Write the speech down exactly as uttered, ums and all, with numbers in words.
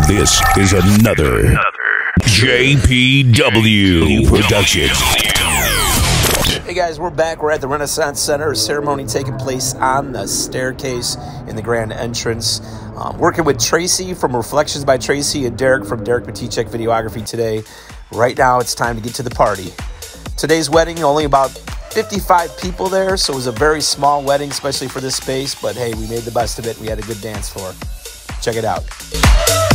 This is another J P W production. Hey guys, we're back. We're at the Renaissance Center. A ceremony taking place on the staircase in the grand entrance. Um, working with Tracy from Reflections by Tracy and Derek from Derek Matichek Videography today. Right now, it's time to get to the party. Today's wedding, only about fifty-five people there, so it was a very small wedding, especially for this space. But hey, we made the best of it. We had a good dance floor. Check it out.